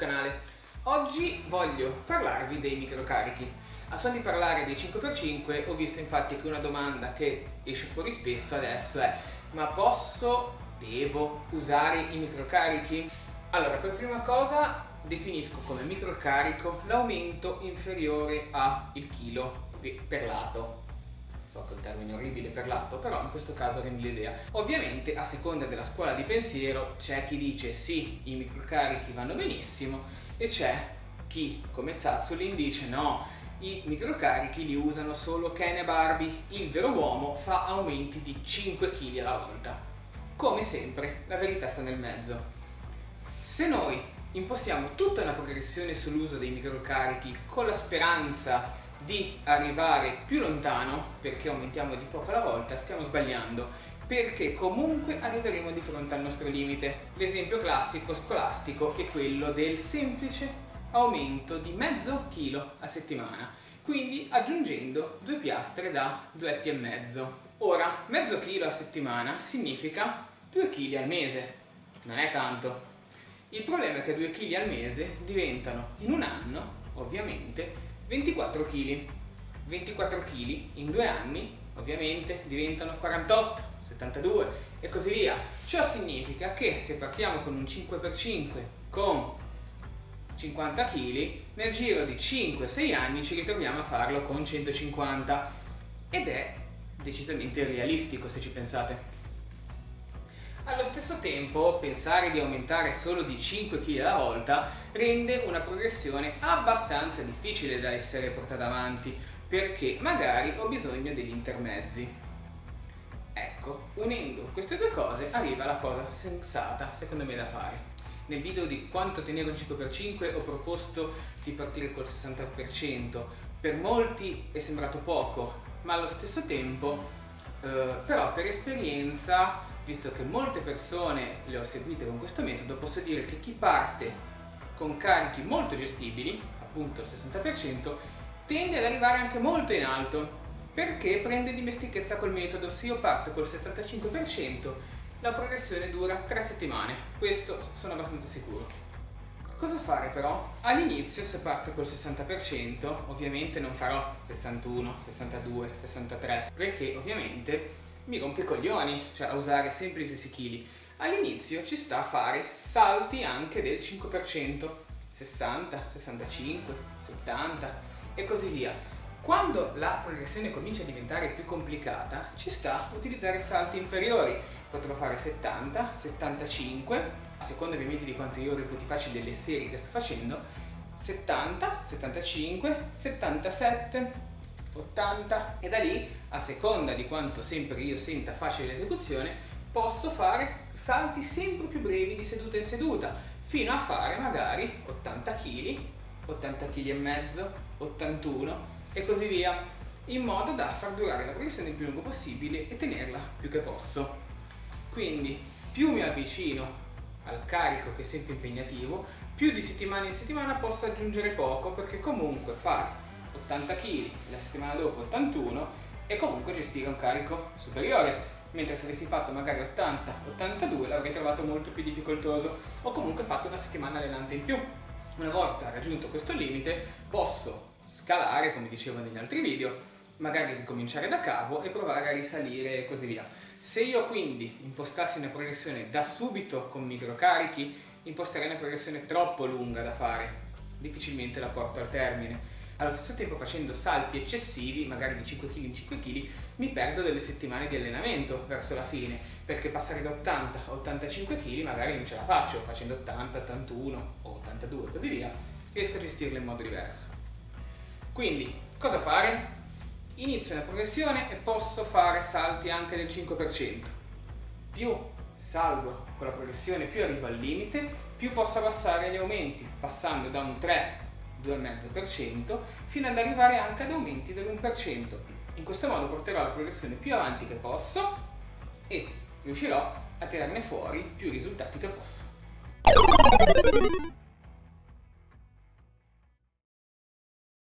canale. Oggi voglio parlarvi dei microcarichi. A suon di parlare dei 5x5 ho visto infatti che una domanda che esce fuori spesso adesso è: ma devo usare i microcarichi? Allora, per prima cosa definisco come microcarico l'aumento inferiore a il chilo per lato. So che è un termine orribile per lato, però in questo caso rendi l'idea. Ovviamente a seconda della scuola di pensiero c'è chi dice sì, i microcarichi vanno benissimo, e c'è chi, come Zazzolin, dice no, i microcarichi li usano solo Ken e Barbie, il vero uomo fa aumenti di 5 kg alla volta. Come sempre, la verità sta nel mezzo. Se noi impostiamo tutta una progressione sull'uso dei microcarichi con la speranza di arrivare più lontano, perché aumentiamo di poco alla volta, stiamo sbagliando, perché comunque arriveremo di fronte al nostro limite. L'esempio classico scolastico è quello del semplice aumento di mezzo chilo a settimana, quindi aggiungendo 2 piastre da 2,5 etti. Ora, mezzo chilo a settimana significa 2 kg al mese, non è tanto. Il problema è che 2 kg al mese diventano in un anno, ovviamente, 24 kg. 24 kg in 2 anni, ovviamente, diventano 48, 72 e così via. Ciò significa che se partiamo con un 5x5 con 50 kg, nel giro di 5-6 anni ci ritroviamo a farlo con 150 ed è decisamente irrealistico se ci pensate. Allo stesso tempo, pensare di aumentare solo di 5 kg alla volta rende una progressione abbastanza difficile da essere portata avanti, perché magari ho bisogno degli intermezzi. Ecco, unendo queste due cose arriva la cosa sensata, secondo me, da fare. Nel video di quanto tenere un 5x5 ho proposto di partire col 60%. Per molti è sembrato poco, ma allo stesso tempo, però per esperienza, visto che molte persone le ho seguite con questo metodo, posso dire che chi parte con carichi molto gestibili, appunto il 60%, tende ad arrivare anche molto in alto, perché prende dimestichezza col metodo. Se io parto col 75%, la progressione dura 3 settimane, questo sono abbastanza sicuro. Cosa fare però? All'inizio, se parto col 60%, ovviamente non farò 61, 62, 63, perché ovviamente mi rompe i coglioni, cioè a usare sempre i stessi chili. All'inizio ci sta a fare salti anche del 5%, 60, 65, 70 e così via. Quando la progressione comincia a diventare più complicata, ci sta a utilizzare salti inferiori. Potrò fare 70, 75, a seconda ovviamente di quanto io reputi facili delle serie che sto facendo, 70, 75, 77, 80 e da lì, a seconda di quanto sempre io senta facile l'esecuzione, posso fare salti sempre più brevi di seduta in seduta, fino a fare magari 80 kg, 80 kg e mezzo, 81 e così via, in modo da far durare la progressione il più lungo possibile e tenerla più che posso. Quindi più mi avvicino al carico che sento impegnativo, più di settimana in settimana posso aggiungere poco, perché comunque fare 80 kg la settimana dopo 81 e comunque gestire un carico superiore, mentre se avessi fatto magari 80-82 l'avrei trovato molto più difficoltoso, o comunque fatto una settimana allenante in più. Una volta raggiunto questo limite posso scalare, come dicevo negli altri video, magari ricominciare da capo e provare a risalire e così via. Se io quindi impostassi una progressione da subito con microcarichi, imposterei una progressione troppo lunga da fare, difficilmente la porto al termine. Allo stesso tempo, facendo salti eccessivi, magari di 5 kg in 5 kg, mi perdo delle settimane di allenamento verso la fine, perché passare da 80 a 85 kg magari non ce la faccio, facendo 80, 81 o 82 e così via, riesco a gestirle in modo diverso. Quindi, cosa fare? Inizio una progressione e posso fare salti anche del 5%. Più salgo con la progressione, più arrivo al limite, più posso abbassare gli aumenti, passando da un 3, 2,5% fino ad arrivare anche ad aumenti dell'1%. In questo modo porterò la progressione più avanti che posso e riuscirò a tirarne fuori più risultati che posso.